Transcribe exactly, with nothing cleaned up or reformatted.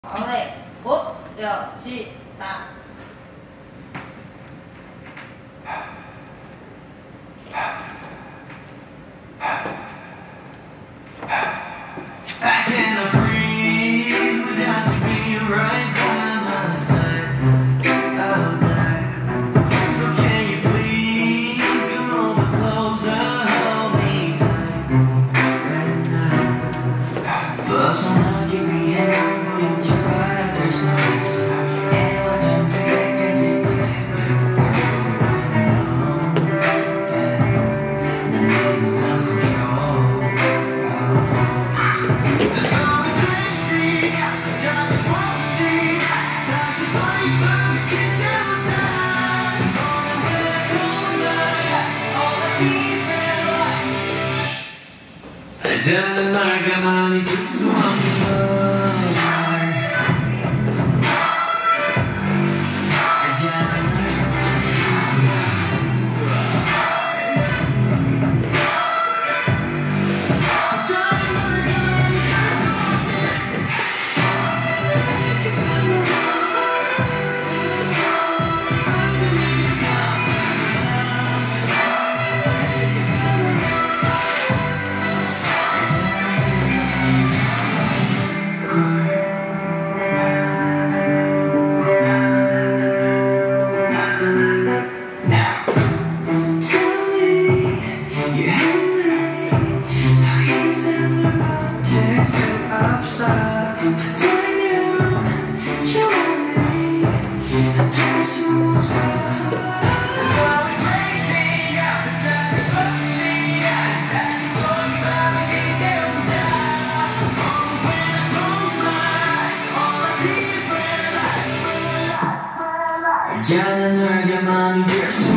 好嘞，五、六、七、八。I cannot breathe without you being right by my side. I'll die. So can you please come over closer, hold me tight right now. 벗어나기 위해 몸부림 잡아 there's no reason. 애와장 그때까지 그때까지 I really wanna know. 난 너무 lost control. 알잖아 날 가만히 둘 수 없는 걸 알잖아 날 가만히 둘 수 없는 걸 알잖아 날 가만히 둘 수 없는 걸 알잖아 널 가만히 둘 수